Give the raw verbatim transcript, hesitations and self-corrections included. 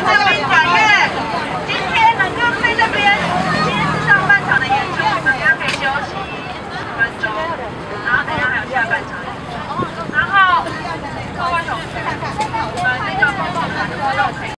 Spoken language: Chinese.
宾管乐，今天能够在这边，今天是上半场的演出，你们应该可以休息十分钟，然后等一下还有下半场。